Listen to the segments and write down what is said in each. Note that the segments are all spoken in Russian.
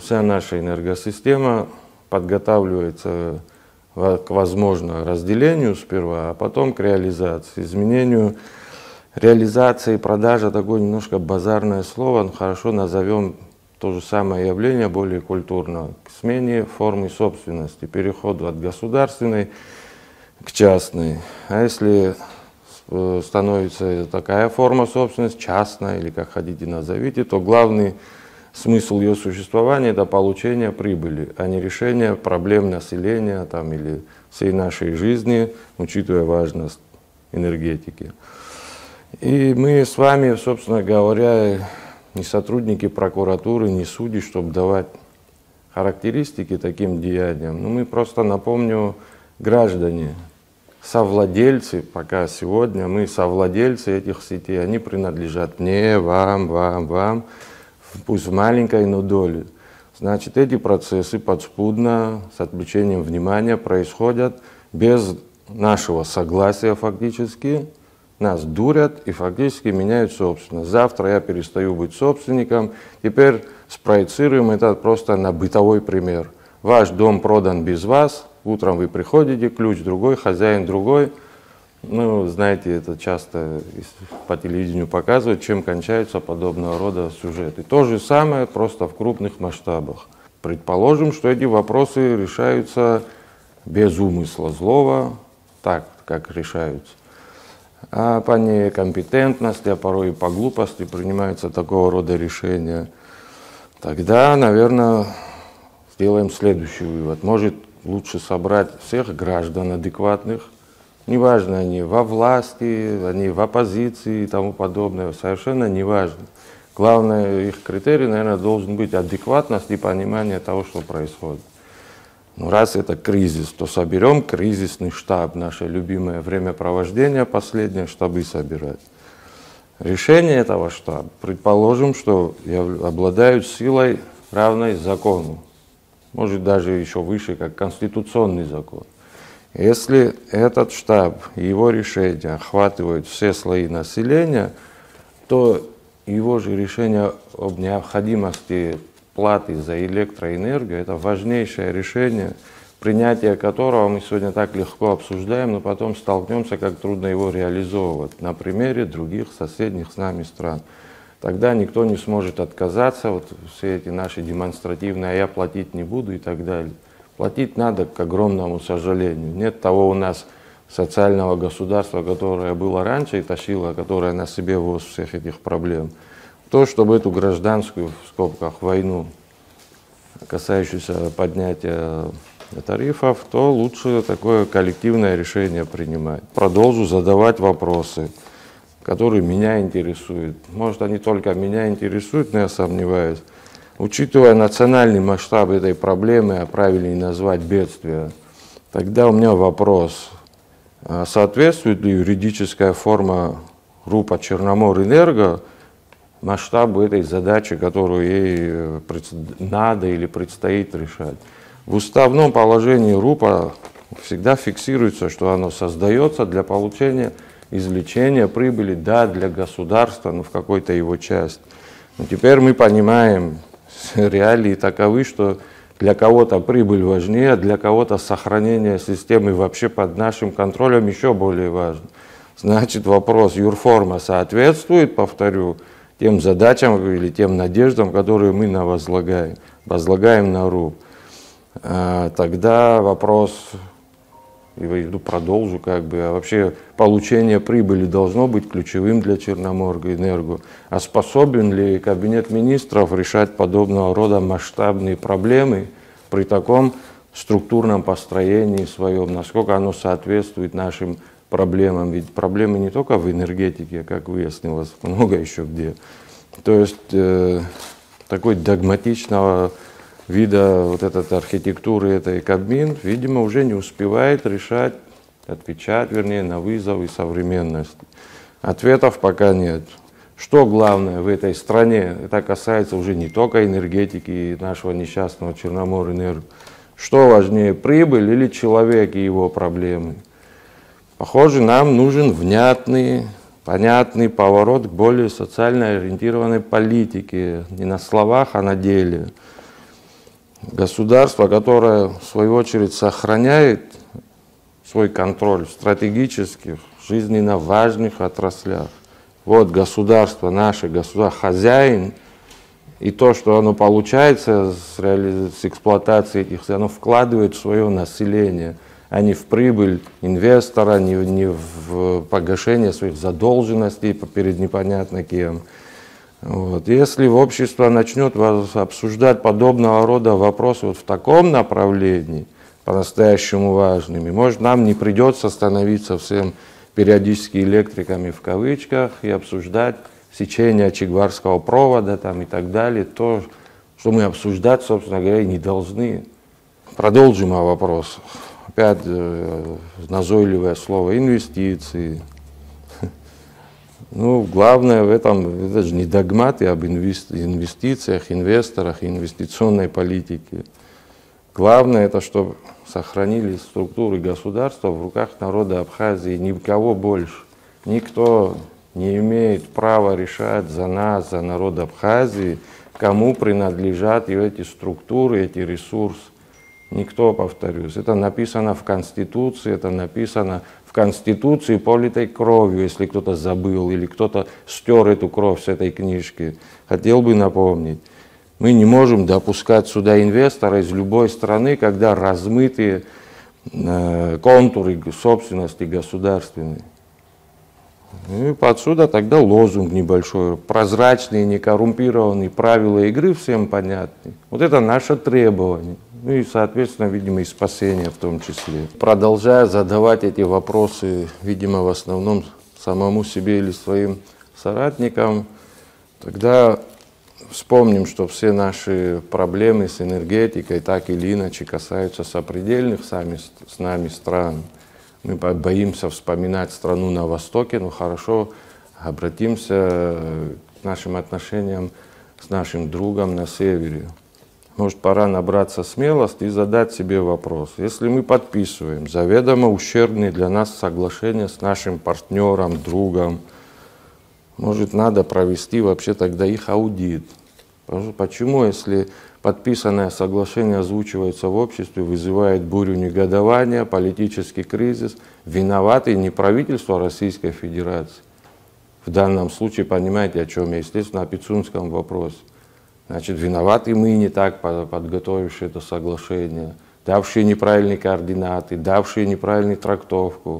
вся наша энергосистема подготавливается к возможному разделению сперва, а потом к реализации, изменению. Реализация и продажа — такое немножко базарное слово, но хорошо назовем то же самое явление более культурно, к смене формы собственности, переходу от государственной к частной. А если становится такая форма собственности, частная или как хотите назовите, то главный смысл ее существования — это получение прибыли, а не решение проблем населения там, или всей нашей жизни, учитывая важность энергетики. И мы с вами, собственно говоря, не сотрудники прокуратуры, не судьи, чтобы давать характеристики таким деяниям. Но мы просто, напомню, граждане, совладельцы, пока сегодня мы совладельцы этих сетей, они принадлежат мне, вам, пусть в маленькой, но доле. Значит, эти процессы подспудно, с отвлечением внимания происходят без нашего согласия фактически. Нас дурят и фактически меняют собственность. Завтра я перестаю быть собственником. Теперь спроецируем это просто на бытовой пример. Ваш дом продан без вас. Утром вы приходите, ключ другой, хозяин другой. Ну, знаете, это часто по телевидению показывают, чем кончаются подобного рода сюжеты. То же самое, просто в крупных масштабах. Предположим, что эти вопросы решаются без умысла злого, так, как решаются. А по некомпетентности, а порой и по глупости принимаются такого рода решения. Тогда, наверное, сделаем следующий вывод. Может, лучше собрать всех граждан адекватных, неважно, они во власти, они в оппозиции и тому подобное, совершенно неважно. Главное, их критерий, наверное, должен быть адекватность и понимание того, что происходит. Ну, раз это кризис, то соберем кризисный штаб, наше любимое времяпровождение последнее, штабы собирать. Решение этого штаба, предположим, что обладают силой, равной закону, может даже еще выше, как конституционный закон. Если этот штаб и его решения охватывают все слои населения, то его же решение об необходимости платы за электроэнергию — это важнейшее решение, принятие которого мы сегодня так легко обсуждаем, но потом столкнемся, как трудно его реализовывать на примере других соседних с нами стран. Тогда никто не сможет отказаться, вот все эти наши демонстративные «а я платить не буду» и так далее. Платить надо, к огромному сожалению. Нет того у нас социального государства, которое было раньше и тащило, которое на себе воз всех этих проблем. То, чтобы эту гражданскую, в скобках, войну, касающуюся поднятия тарифов, то лучше такое коллективное решение принимать. Продолжу задавать вопросы, которые меня интересуют. Может, они только меня интересуют, но я сомневаюсь. Учитывая национальный масштаб этой проблемы, а правильнее назвать бедствие, тогда у меня вопрос. Соответствует ли юридическая форма РУПа «Черноморэнерго» масштабу этой задачи, которую ей надо или предстоит решать? В уставном положении РУПа всегда фиксируется, что оно создается для получения извлечения прибыли, да, для государства, но в какой-то его части. Но теперь мы понимаем, реалии таковы, что для кого-то прибыль важнее, а для кого-то сохранение системы вообще под нашим контролем еще более важно. Значит, вопрос: юрформа соответствует, повторю, тем задачам или тем надеждам, которые мы возлагаем на РУП. Тогда вопрос, и продолжу, а вообще получение прибыли должно быть ключевым для Черноморэнерго. А способен ли Кабинет министров решать подобного рода масштабные проблемы при таком структурном построении своем, насколько оно соответствует нашим проблемам? Ведь проблемы не только в энергетике, как выяснилось, много еще где. То есть такой догматичного вида вот этой архитектуры, этой Кабмин, видимо, уже не успевает решать, отвечать, вернее, на вызовы современности. Ответов пока нет. Что главное в этой стране? Это касается уже не только энергетики и нашего несчастного Черноморэнерго. Что важнее, прибыль или человек и его проблемы? Похоже, нам нужен внятный, понятный поворот к более социально ориентированной политике. Не на словах, а на деле. Государство, которое, в свою очередь, сохраняет свой контроль в стратегических, жизненно важных отраслях. Вот государство, наше государство, хозяин, и то, что оно получается с эксплуатации этих, оно вкладывает в свое население, а не в прибыль инвестора, не в погашение своих задолженностей перед непонятно кем. Вот. Если общество начнет обсуждать подобного рода вопросы вот в таком направлении, по-настоящему важными, может, нам не придется становиться всем периодически электриками в кавычках и обсуждать сечение Че-Геварского провода там, и так далее, то, что мы обсуждать, собственно говоря, и не должны. Продолжим вопрос. Опять назойливое слово инвестиции. Ну, главное в этом, это же не догматы об инвестициях, инвесторах и инвестиционной политике. Главное это, чтобы сохранились структуры государства в руках народа Абхазии, никого больше. Никто не имеет права решать за нас, за народ Абхазии, кому принадлежат эти структуры, эти ресурсы. Никто, повторюсь. Это написано в Конституции, это написано в Конституции, политой кровью, если кто-то забыл или кто-то стер эту кровь с этой книжки. Хотел бы напомнить. Мы не можем допускать сюда инвестора из любой страны, когда размытые контуры собственности государственной. И отсюда тогда лозунг небольшой, прозрачные, некоррумпированные правила игры всем понятны. Вот это наше требование. Ну и, соответственно, видимо, и спасение в том числе. Продолжая задавать эти вопросы, видимо, в основном самому себе или своим соратникам, тогда вспомним, что все наши проблемы с энергетикой так или иначе касаются сопредельных с нами стран. Мы боимся вспоминать страну на Востоке, но хорошо обратимся к нашим отношениям с нашим другом на севере. Может, пора набраться смелости и задать себе вопрос. Если мы подписываем заведомо ущербные для нас соглашения с нашим партнером, другом, может, надо провести вообще тогда их аудит. Почему, если подписанное соглашение озвучивается в обществе, вызывает бурю негодования, политический кризис, виноваты не правительство Российской Федерации? В данном случае, понимаете, о чем я, естественно, о Пицунском вопросе. Значит, виноваты мы, не так подготовившие это соглашение, давшие неправильные координаты, давшие неправильную трактовку.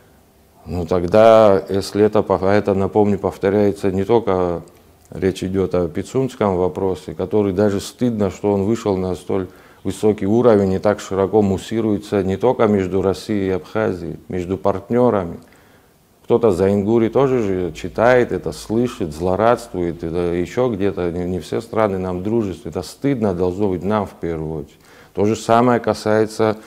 Ну тогда, если это, напомню, повторяется не только, речь идет о Пицунском вопросе, который даже стыдно, что он вышел на столь высокий уровень и так широко муссируется не только между Россией и Абхазией, между партнерами. Кто-то за Ингури тоже же читает это, слышит, злорадствует, это еще где-то, не все страны нам дружественны. Это стыдно должно быть нам в первую очередь. То же самое касается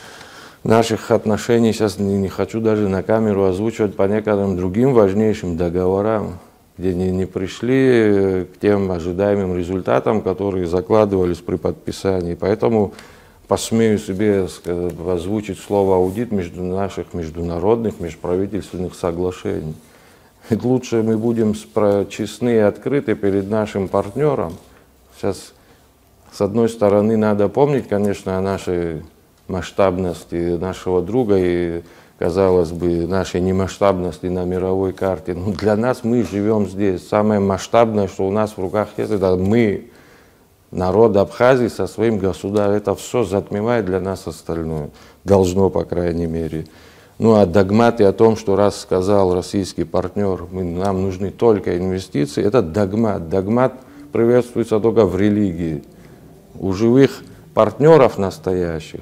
наших отношений, сейчас не хочу даже на камеру озвучивать, по некоторым другим важнейшим договорам, где не пришли к тем ожидаемым результатам, которые закладывались при подписании. Поэтому посмею себе озвучить слово аудит между наших международных, межправительственных соглашений. Ведь лучше мы будем честны и открыты перед нашим партнером. Сейчас, с одной стороны, надо помнить, конечно, о нашей масштабности нашего друга и, казалось бы, нашей немасштабности на мировой карте. Но для нас мы живем здесь. Самое масштабное, что у нас в руках есть, это мы. Народ Абхазии со своим государством, это все затмевает для нас остальное. Должно, по крайней мере. Ну а догматы о том, что раз сказал российский партнер, нам нужны только инвестиции, это догмат. Догмат приветствуется только в религии. У живых партнеров настоящих,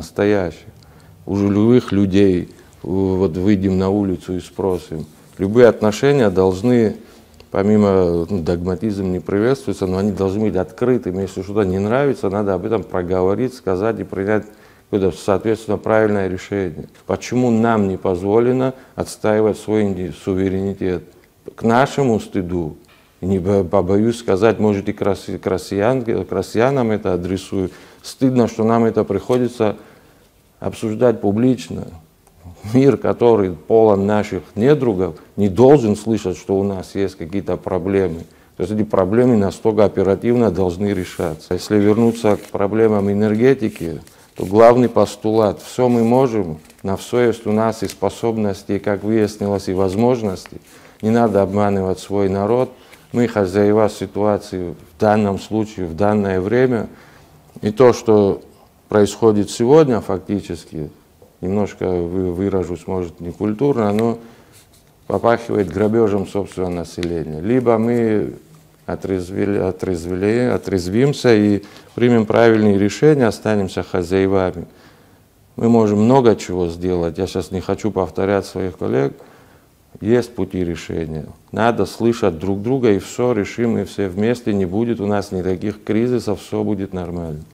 у живых людей, вот выйдем на улицу и спросим, любые отношения должны, помимо догматизм не приветствуется, но они должны быть открытыми. Если что-то не нравится, надо об этом проговорить, сказать и принять какое-то, соответственно, правильное решение. Почему нам не позволено отстаивать свой суверенитет? К нашему стыду, не побоюсь сказать, может и к россиянам это адресую, стыдно, что нам это приходится обсуждать публично. Мир, который полон наших недругов, не должен слышать, что у нас есть какие-то проблемы. То есть эти проблемы настолько оперативно должны решаться. Если вернуться к проблемам энергетики, то главный постулат – все мы можем, на все есть у нас и способности, и, как выяснилось, и возможности. Не надо обманывать свой народ. Мы хозяева ситуации в данном случае, в данное время. И то, что происходит сегодня фактически, немножко выражусь, может, некультурно, но попахивает грабежем собственного населения. Либо мы отрезвимся и примем правильные решения, останемся хозяевами. Мы можем много чего сделать. Я сейчас не хочу повторять своих коллег. Есть пути решения. Надо слышать друг друга, и все решим, и все вместе. Не будет у нас никаких кризисов, все будет нормально.